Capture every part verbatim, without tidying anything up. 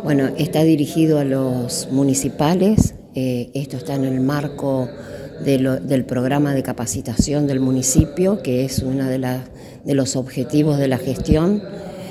Bueno, está dirigido a los municipales, eh, esto está en el marco de lo, del programa de capacitación del municipio, que es uno de, la, de los objetivos de la gestión,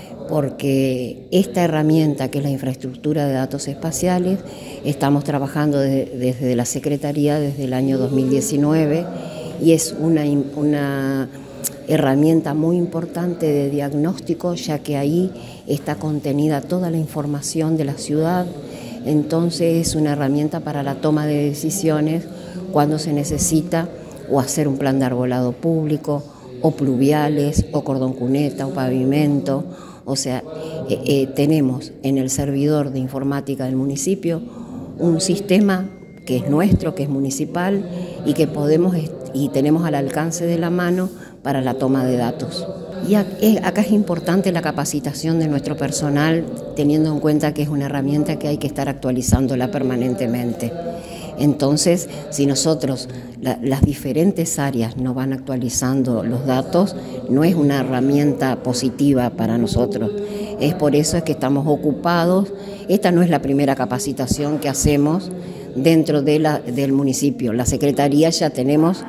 porque esta herramienta, que es la infraestructura de datos espaciales, estamos trabajando de, desde la Secretaría desde el año dos mil diecinueve y es una, una herramienta muy importante de diagnóstico, ya que ahí está contenida toda la información de la ciudad. Entonces es una herramienta para la toma de decisiones cuando se necesita o hacer un plan de arbolado público, o pluviales, o cordón cuneta, o pavimento. O sea, eh, eh, tenemos en el servidor de informática del municipio un sistema que es nuestro, que es municipal y que podemos y tenemos al alcance de la mano para la toma de datos. Y acá es importante la capacitación de nuestro personal, teniendo en cuenta que es una herramienta que hay que estar actualizándola permanentemente. Entonces, si nosotros, la, las diferentes áreas no van actualizando los datos, no es una herramienta positiva para nosotros. Es por eso es que estamos ocupados. Esta no es la primera capacitación que hacemos dentro de la, del municipio. La Secretaría ya tenemos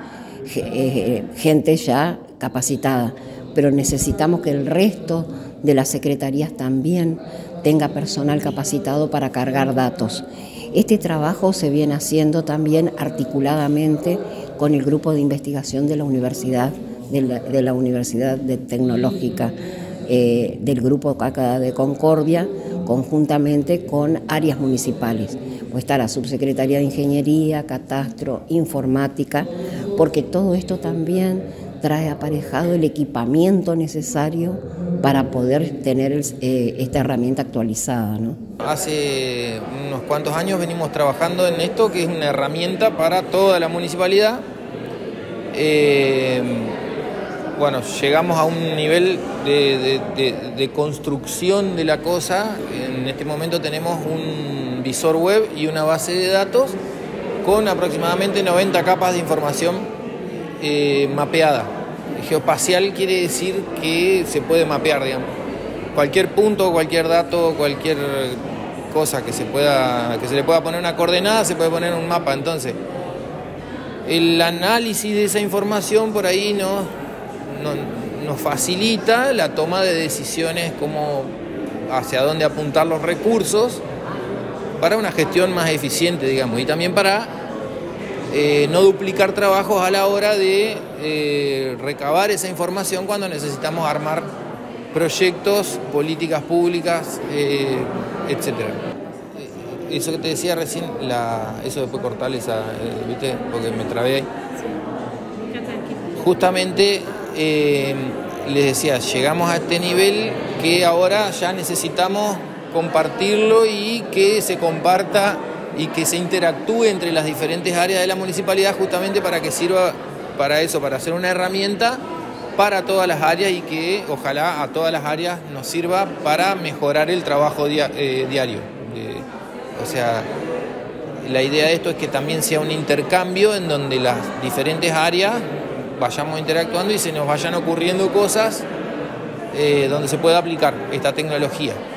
eh, gente ya capacitada, pero necesitamos que el resto de las secretarías también tenga personal capacitado para cargar datos. Este trabajo se viene haciendo también articuladamente con el grupo de investigación de la Universidad, de la, de la Universidad de Tecnológica, eh, del grupo CACA de Concordia, conjuntamente con áreas municipales. Pues está la Subsecretaría de Ingeniería, Catastro, Informática, porque todo esto también trae aparejado el equipamiento necesario para poder tener el, eh, esta herramienta actualizada, ¿no? Hace unos cuantos años venimos trabajando en esto, que es una herramienta para toda la municipalidad. Eh, bueno, llegamos a un nivel de, de, de, de construcción de la cosa. En este momento tenemos un visor web y una base de datos con aproximadamente noventa capas de información Eh, mapeada. Geoespacial quiere decir que se puede mapear, digamos. Cualquier punto, cualquier dato, cualquier cosa que se pueda, que se le pueda poner una coordenada, se puede poner un mapa. Entonces, el análisis de esa información por ahí nos, nos, nos facilita la toma de decisiones, como hacia dónde apuntar los recursos para una gestión más eficiente, digamos, y también para Eh, no duplicar trabajos a la hora de eh, recabar esa información cuando necesitamos armar proyectos, políticas públicas, eh, etcétera. Eso que te decía recién, la, eso después cortarle esa, eh, ¿viste? Porque me trabé ahí. Justamente eh, les decía, llegamos a este nivel que ahora ya necesitamos compartirlo y que se comparta y que se interactúe entre las diferentes áreas de la municipalidad, justamente para que sirva para eso, para hacer una herramienta para todas las áreas y que ojalá a todas las áreas nos sirva para mejorar el trabajo dia eh, diario. Eh, o sea, la idea de esto es que también sea un intercambio en donde las diferentes áreas vayamos interactuando y se nos vayan ocurriendo cosas eh, donde se pueda aplicar esta tecnología.